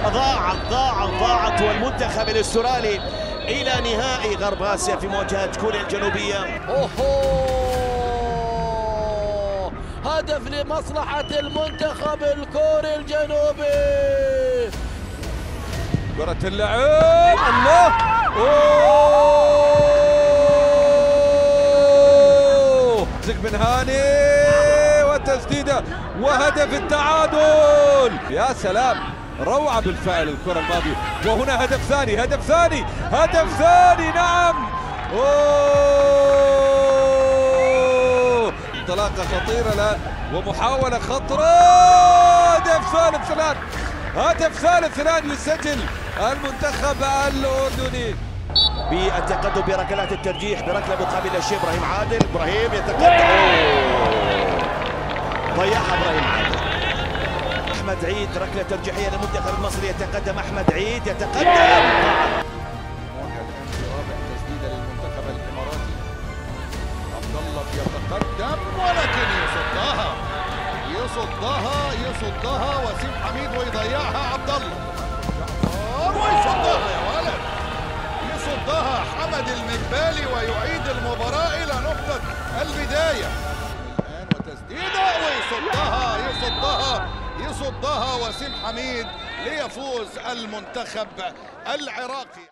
ضاعت والمنتخب الاسترالي إلى نهائي غرب آسيا في مواجهة كوريا الجنوبية. هدف لمصلحة المنتخب الكوري الجنوبي. كرة اللعب، الله، زق بن هاني والتسديدة وهدف التعادل. يا سلام، روعة بالفعل الكرة الماضية. وهنا هدف ثاني، نعم. انطلاقة خطيرة لا ومحاولة خطرة. هدف ثالث الآن يسجل المنتخب الأردني بالتقدم بركلات الترجيح، بركلة مقابل الشيء إبراهيم عادل. إبراهيم يتقدم، ضيعها إبراهيم عادل. أحمد عيد، ركلة ترجيحية للمنتخب المصري، يتقدم أحمد عيد، تسديدة للمنتخب الإماراتي. عبد الله يتقدم ولكن يصدها وسيم حميد ويضيعها عبد الله ويصدها يا ولد، يصدها حمد المقبالي ويعيد المباراة إلى نقطة البداية الآن وتسديدة يصدها وسيم حميد ليفوز المنتخب العراقي.